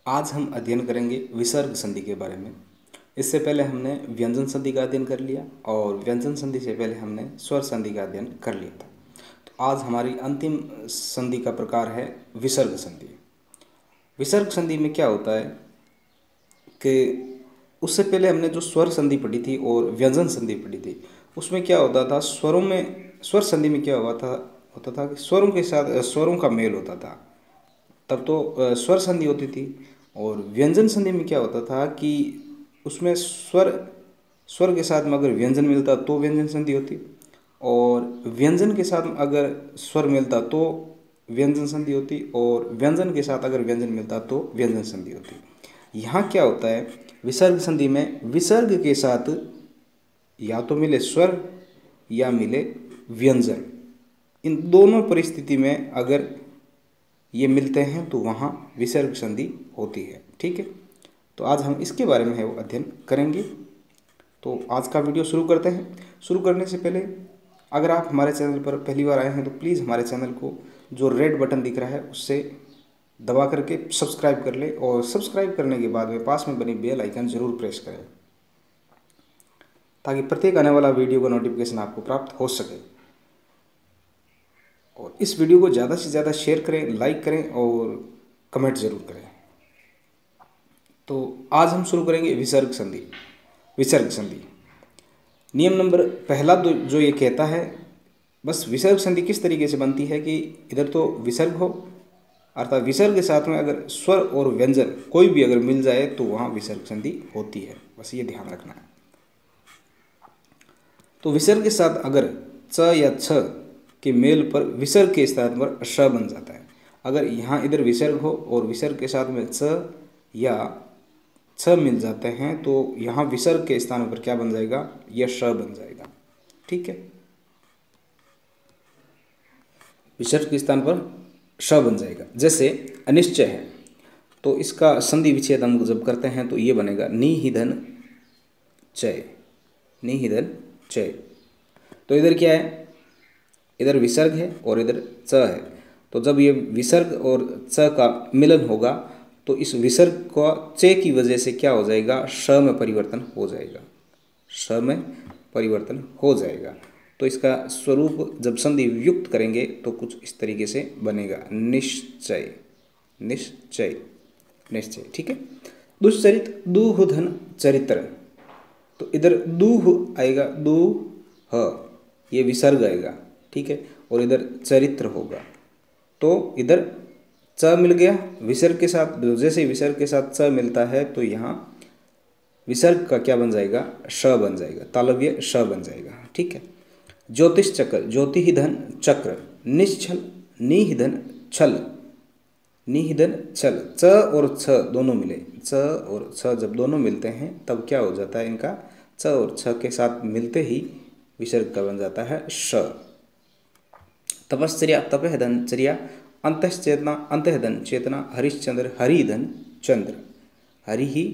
आज हम अध्ययन करेंगे विसर्ग संधि के बारे में। इससे पहले हमने व्यंजन संधि का अध्ययन कर लिया और व्यंजन संधि से पहले हमने स्वर संधि का अध्ययन कर लिया था। तो आज हमारी अंतिम संधि का प्रकार है विसर्ग संधि। विसर्ग संधि में क्या होता है कि उससे पहले हमने जो स्वर संधि पढ़ी थी और व्यंजन संधि पढ़ी थी, उसमें क्या होता था, स्वरों में स्वर संधि में क्या होता था कि स्वरों के साथ स्वरों का मेल होता था, तब तो स्वर संधि होती थी। और व्यंजन संधि में क्या होता था कि उसमें स्वर स्वर के साथ में अगर व्यंजन मिलता तो व्यंजन संधि होती, और व्यंजन के साथ अगर स्वर मिलता तो व्यंजन संधि होती, और व्यंजन के साथ अगर व्यंजन मिलता तो व्यंजन संधि होती। यहाँ क्या होता है, विसर्ग संधि में विसर्ग के साथ या तो मिले स्वर या मिले व्यंजन। इन दोनों परिस्थिति में अगर ये मिलते हैं तो वहाँ विसर्ग संधि होती है। ठीक है, तो आज हम इसके बारे में है वो अध्ययन करेंगे। तो आज का वीडियो शुरू करते हैं। शुरू करने से पहले अगर आप हमारे चैनल पर पहली बार आए हैं तो प्लीज़ हमारे चैनल को जो रेड बटन दिख रहा है उससे दबा करके सब्सक्राइब कर ले, और सब्सक्राइब करने के बाद में पास में बनी बेल आइकन ज़रूर प्रेस करें ताकि प्रत्येक आने वाला वीडियो का नोटिफिकेशन आपको प्राप्त हो सके। और इस वीडियो को ज़्यादा से ज़्यादा शेयर करें, लाइक करें और कमेंट ज़रूर करें। तो आज हम शुरू करेंगे विसर्ग संधि। विसर्ग संधि नियम नंबर पहला जो ये कहता है, बस विसर्ग संधि किस तरीके से बनती है कि इधर तो विसर्ग हो, अर्थात विसर्ग के साथ में अगर स्वर और व्यंजन कोई भी अगर मिल जाए तो वहाँ विसर्ग संधि होती है। बस ये ध्यान रखना है। तो विसर्ग के साथ अगर च या छ के मेल पर विसर्ग के स्थान पर श बन जाता है। अगर यहाँ इधर विसर्ग हो और विसर्ग के साथ में च या छ मिल जाते हैं तो यहाँ विसर्ग के स्थान पर क्या बन जाएगा, यह श बन जाएगा। ठीक है, विसर्ग के स्थान पर श बन जाएगा। जैसे अनिश्चय है तो इसका संधि विच्छेद हम जब करते हैं तो ये बनेगा निहिधन चय, निहिधन चय। तो इधर क्या है, इधर विसर्ग है और इधर च है, तो जब ये विसर्ग और च का मिलन होगा तो इस विसर्ग का च की वजह से क्या हो जाएगा, श में परिवर्तन हो जाएगा, श में परिवर्तन हो जाएगा। तो इसका स्वरूप जब संधि युक्त करेंगे तो कुछ इस तरीके से बनेगा, निश्चय, निश्चय, निश्चय। ठीक है, दुश्चरित दुहधन चरित्र, तो इधर दूह आएगा, दूह ये विसर्ग आएगा। ठीक है, और इधर चरित्र होगा, तो इधर च मिल गया विसर्ग के साथ। जैसे विसर्ग के साथ च मिलता है तो यहाँ विसर्ग का क्या बन जाएगा, श बन जाएगा, तालव्य श बन जाएगा। ठीक है, ज्योतिष चक्र, ज्योतिधन चक्र, निश्चल निहिधन छल, निहिधन छल। च और छ दोनों मिले, च और छ जब दोनों मिलते हैं तब क्या हो जाता है, इनका च और छ के साथ मिलते ही विसर्ग का बन जाता है श। तपश्चर्या, तपहधन चर्या, अंतश्चेतना, अंतहधन चेतना, हरिश्चंद्र, हरिधन चंद्र, हरि ही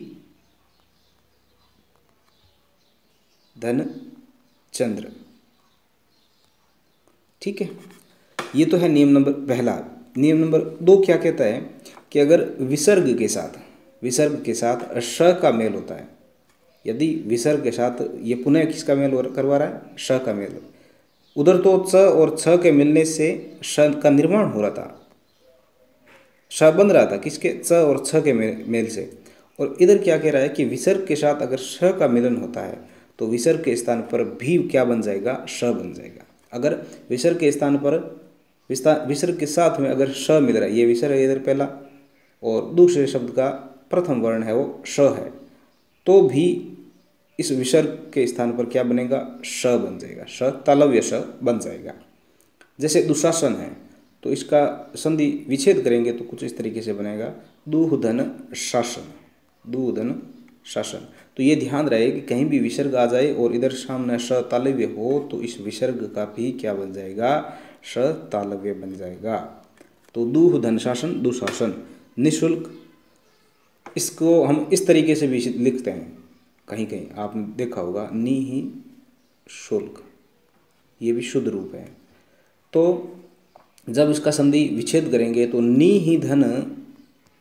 धन चंद्र। ठीक है, ये तो है नियम नंबर पहला। नियम नंबर दो क्या कहता है कि अगर विसर्ग के साथ श का मेल होता है, यदि विसर्ग के साथ ये पुनः किसका मेल करवा रहा है, श का मेल। उधर तो च और छ के मिलने से श का निर्माण हो रहा था, श बन रहा था किसके, च और छ के मेल से। और इधर क्या कह रहा है कि विसर्ग के साथ अगर श का मिलन होता है तो विसर्ग के स्थान पर भी क्या बन जाएगा, श बन जाएगा। अगर विसर्ग के स्थान पर विसर्ग के साथ में अगर श मिल रहा है, ये विसर्ग है इधर पहला और दूसरे शब्द का प्रथम वर्ण है वो श है, तो भी इस विसर्ग के स्थान पर क्या बनेगा, श बन जाएगा, श तालव्य श बन जाएगा। जैसे दुशासन है तो इसका संधि विच्छेद करेंगे तो कुछ इस तरीके से बनेगा, दुहधन शासन, दुहधन शासन। तो ये ध्यान रहे कि कहीं भी विसर्ग आ जाए और इधर सामने श तालव्य हो तो इस विसर्ग का भी क्या बन जाएगा, श तालव्य बन जाएगा। तो दुहधन शासन, दुशासन। निःशुल्क, इसको हम इस तरीके से भी लिखते हैं, कहीं कहीं आपने देखा होगा, नि ही शुल्क, ये भी शुद्ध रूप है। तो जब इसका संधि विच्छेद करेंगे तो नि ही धन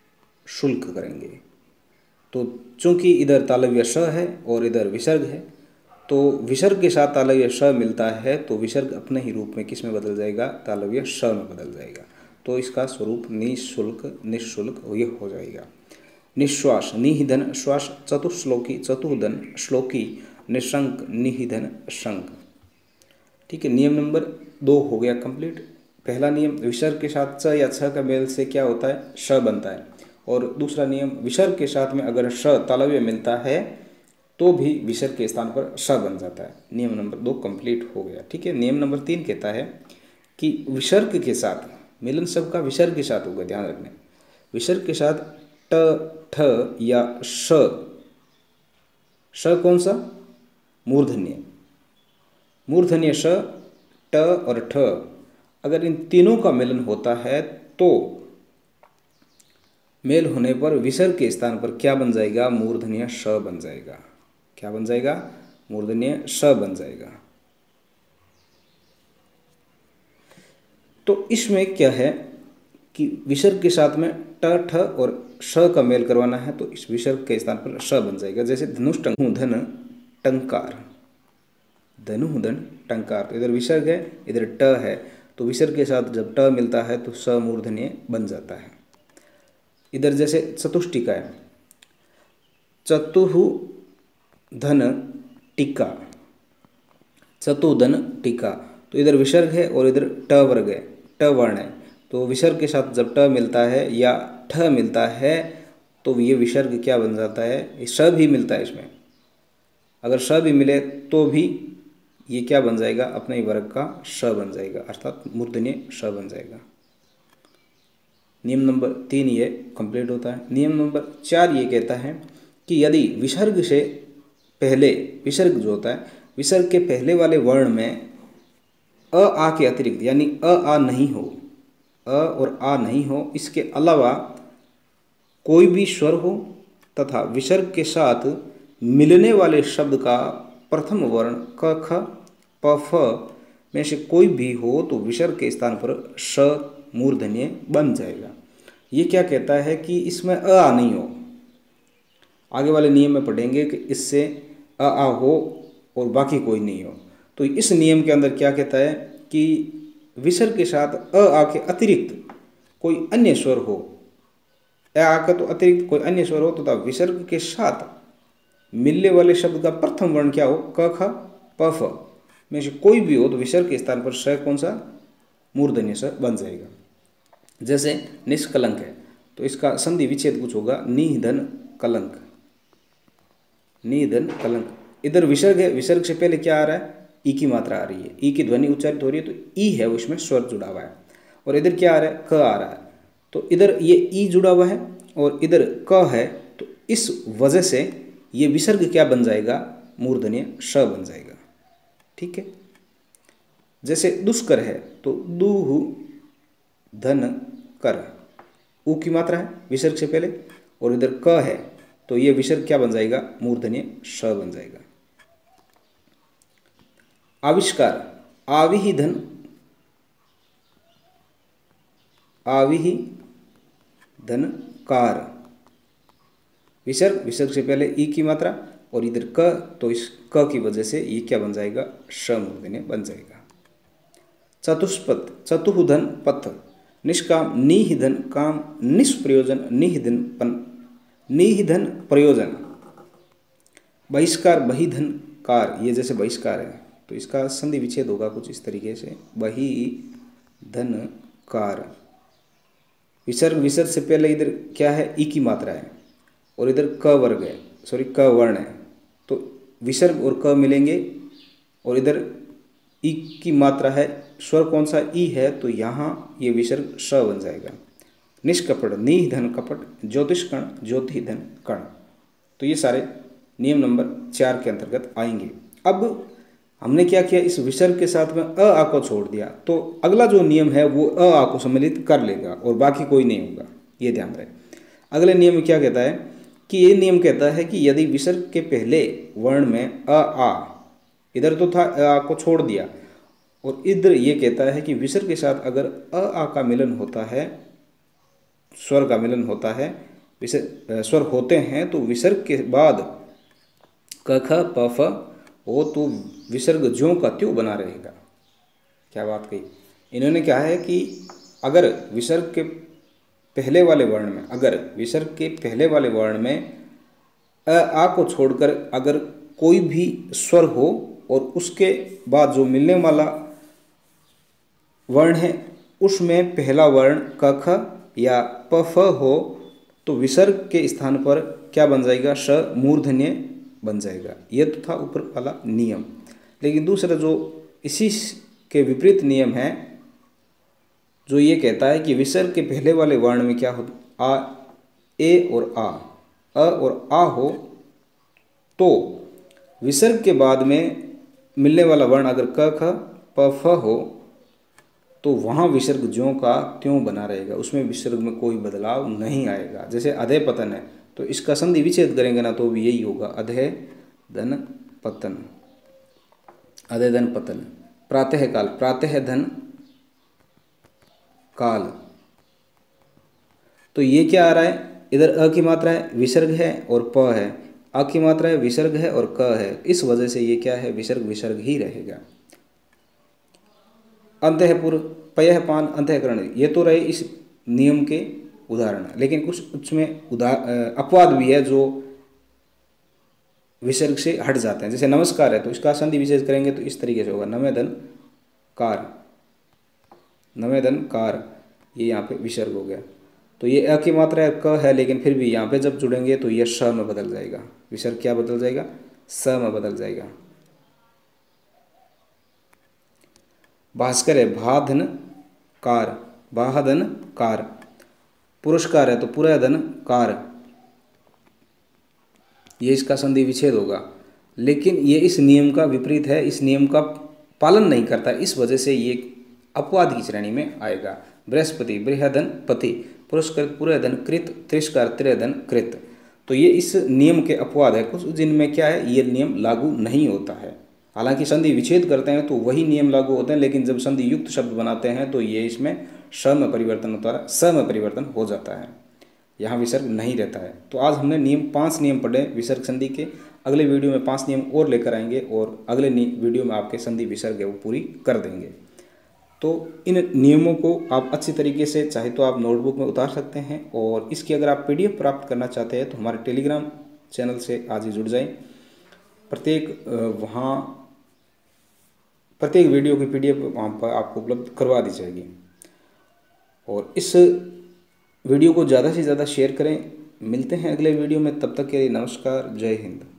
शुल्क करेंगे। तो चूंकि इधर तालव्य श है और इधर विसर्ग है, तो विसर्ग के साथ तालव्य श मिलता है तो विसर्ग अपने ही रूप में किस में बदल जाएगा, तालव्य श में बदल जाएगा। तो इसका स्वरूप निःशुल्क, निःशुल्क ये हो जाएगा। निश्वास, निहिधन श्वास, चतुश्लोकी, चतुर्धन श्लोकी, निशंक, निहिधन शंक। ठीक है, नियम नंबर 2 हो गया कंप्लीट। पहला नियम विसर्ग के साथ च या छ का मेल से क्या होता है, श बनता है। और दूसरा नियम विसर्ग के साथ में अगर श तालव्य मिलता है तो भी विसर्ग के स्थान पर श बन जाता है। नियम नंबर 2 कंप्लीट हो गया। ठीक है, नियम नंबर 3 कहता है कि विसर्ग के साथ, मिलन शब्द का विसर्ग के साथ होगा, ध्यान रखना। विसर्ग के साथ ट, ठ या श कौन सा, मूर्धन्य, मूर्धन्य श, ट और ठ, अगर इन तीनों का मिलन होता है तो मेल होने पर विसर्ग के स्थान पर क्या बन जाएगा, मूर्धन्य श बन जाएगा। क्या बन जाएगा, मूर्धन्य श बन जाएगा। तो इसमें क्या है कि विसर्ग के साथ में ट, ठ और श का मेल करवाना है तो इस विसर्ग के स्थान पर श बन जाएगा। जैसे धनुष, धन, टंकार, धनुधन टंकार, तो इधर विसर्ग है, इधर ट है, तो विसर्ग के साथ जब ट मिलता है तो स मूर्धन्य बन जाता है। इधर जैसे चतुष्टिका है, चतुः धन टीका, चतुधन टीका, तो इधर विसर्ग है और इधर ट वर्ग है, ट वर्ण है, तो विसर्ग के साथ जब ट मिलता है या ठ मिलता है तो ये विसर्ग क्या बन जाता है, स भी मिलता है इसमें, अगर स भी मिले तो भी ये क्या बन जाएगा, अपने ही वर्ग का श बन जाएगा, अर्थात मूर्धन्य श बन जाएगा। नियम नंबर 3 ये कंप्लीट होता है। नियम नंबर 4 ये कहता है कि यदि विसर्ग से पहले, विसर्ग जो होता है, विसर्ग के पहले वाले वर्ण में अ आ के अतिरिक्त यानी अ आ नहीं हो, अ और आ नहीं हो, इसके अलावा कोई भी स्वर हो तथा विसर्ग के साथ मिलने वाले शब्द का प्रथम वर्ण क, ख, प, फ में से कोई भी हो तो विसर्ग के स्थान पर श मूर्धन्य बन जाएगा। ये क्या कहता है कि इसमें अ आ नहीं हो। आगे वाले नियम में पढ़ेंगे कि इससे अ आ हो और बाकी कोई नहीं हो। तो इस नियम के अंदर क्या कहता है कि विसर्ग के साथ अ आ के अतिरिक्त कोई अन्य स्वर हो, अ आ का तो अतिरिक्त कोई अन्य स्वर हो तथा विसर्ग के साथ मिलने वाले शब्द का प्रथम वर्ण क्या हो, क, ख, प, फ में से कोई भी हो तो विसर्ग के स्थान पर श कौन सा, मूर्धन्य श बन जाएगा। जैसे निष्कलंक है तो इसका संधि विच्छेद कुछ होगा, निधन कलंक, निधन कलंक। इधर विसर्ग है, विसर्ग से पहले क्या आ रहा है, ई की मात्रा आ रही है, ई की ध्वनि उच्चारित हो रही है तो ई है उसमें स्वर जुड़ा हुआ है, और इधर क्या आ रहा है, क आ रहा है, तो इधर ये ई जुड़ा हुआ है और इधर क है, तो इस वजह से ये विसर्ग क्या बन जाएगा, मूर्धन्य श बन जाएगा। ठीक है, जैसे दुष्कर है तो दुहु धन कर, उ की मात्रा है विसर्ग से पहले, और इधर क है तो ये विसर्ग क्या बन जाएगा, मूर्धन्य श बन जाएगा। आविष्कार, आविहि धन, आविहि धन कार, विसर्ग, विसर्ग से पहले ई की मात्रा और इधर क, तो इस क की वजह से ये क्या बन जाएगा, श मूर्धन्य बन जाएगा। चतुष्पथ, चतुर्धन पथ, निष्काम, निहिधन काम, निष्प्रयोजन, निहिधन पन, निहिधन प्रयोजन, बहिष्कार, बहिधन कार, ये जैसे बहिष्कार है तो इसका संधि विच्छेद होगा कुछ इस तरीके से, बहिधन कार। विसर्ग, विसर्ग से पहले इधर क्या है, ई की मात्रा है और इधर क वर्ग है, सॉरी क वर्ण है, तो विसर्ग और क मिलेंगे और इधर ई की मात्रा है, स्वर कौन सा, ई है, तो यहाँ ये विसर्ग श बन जाएगा। निष्कपट, निधन कपट, ज्योतिषकण, ज्योतिधन कण, तो ये सारे नियम नंबर 4 के अंतर्गत आएंगे। अब हमने क्या किया, इस विसर्ग के साथ में अ आ को छोड़ दिया तो अगला जो नियम है वो अ आ को सम्मिलित कर लेगा और बाकी कोई नहीं होगा, ये ध्यान रहे। अगले नियम में क्या कहता है कि ये नियम कहता है कि यदि विसर्ग के पहले वर्ण में अ आ, इधर तो था अ आ को छोड़ दिया, और इधर ये कहता है कि विसर्ग के साथ अगर अ आ का मिलन होता है, स्वर का मिलन होता है स्वर होते हैं तो विसर्ग के बाद क ख प फ हो तो विसर्ग ज्यों का त्यों बना रहेगा। क्या बात कही। इन्होंने क्या है कि अगर विसर्ग के पहले वाले वर्ण में, अगर विसर्ग के पहले वाले वर्ण में आ को छोड़कर अगर कोई भी स्वर हो और उसके बाद जो मिलने वाला वर्ण है उसमें पहला वर्ण क ख या प फ हो तो विसर्ग के स्थान पर क्या बन जाएगा, श मूर्धन्य बन जाएगा। यह तो था ऊपर वाला नियम। लेकिन दूसरा जो इसी के विपरीत नियम है जो ये कहता है कि विसर्ग के पहले वाले वर्ण में क्या हो, आ, ए और आ हो तो विसर्ग के बाद में मिलने वाला वर्ण अगर क ख प फ हो तो वहाँ विसर्ग ज्यों का त्यों बना रहेगा, उसमें विसर्ग में कोई बदलाव नहीं आएगा। जैसे अधे पतन है तो इसका संधि विच्छेद करेंगे ना तो भी यही होगा, अधे धन पतन, अधे धन पतन। प्रातः काल, प्रातः धन काल, तो ये क्या आ रहा है, इधर अ की मात्रा है, विसर्ग है और प है, आ की मात्रा है, विसर्ग है और क है, इस वजह से ये क्या है, विसर्ग विसर्ग ही रहेगा। अंतःपुर, पयः पान, अंतःकरण, ये तो रहे इस नियम के उदाहरण। लेकिन कुछ उसमें अपवाद भी है जो विसर्ग से हट जाते हैं। जैसे नमस्कार है तो इसका संधि विशेष करेंगे तो इस तरीके से होगा, नमेधन कार, नमेधन कार, ये यहाँ पे विसर्ग हो गया। तो ये अ की मात्रा है, क है, लेकिन फिर भी यहाँ पे जब जुड़ेंगे तो ये श में बदल जाएगा, विसर्ग क्या बदल जाएगा, स में बदल जाएगा। भास्कर है, भाधन कार, बाहधन कार, पुरस्कार है तो पुराधन कार, ये इसका संधि विच्छेद होगा। लेकिन ये इस नियम का विपरीत है, इस नियम का पालन नहीं करता, इस वजह से ये अपवाद की श्रेणी में आएगा। बृहस्पति, बृहधन पति, पुरस्कृत पुरधन कृत, तिरस्कार त्रिधन कृत, तो ये इस नियम के अपवाद है। कुछ जिनमें क्या है, ये नियम लागू नहीं होता है। हालांकि संधि विच्छेद करते हैं तो वही नियम लागू होते हैं, लेकिन जब संधि युक्त शब्द बनाते हैं तो ये इसमें श में परिवर्तन होता है, स में परिवर्तन हो जाता है, यहाँ विसर्ग नहीं रहता है। तो आज हमने नियम 5 नियम पढ़े विसर्ग संधि के। अगले वीडियो में 5 नियम और लेकर आएंगे और अगले वीडियो में आपके संधि विसर्ग है वो पूरी कर देंगे। तो इन नियमों को आप अच्छी तरीके से चाहे तो आप नोटबुक में उतार सकते हैं, और इसकी अगर आप PDF प्राप्त करना चाहते हैं तो हमारे टेलीग्राम चैनल से आज ही जुड़ जाएं। प्रत्येक वीडियो की PDF वहाँ पर आपको उपलब्ध करवा दी जाएगी। और इस वीडियो को ज़्यादा से ज़्यादा शेयर करें। मिलते हैं अगले वीडियो में, तब तक के लिए नमस्कार, जय हिंद।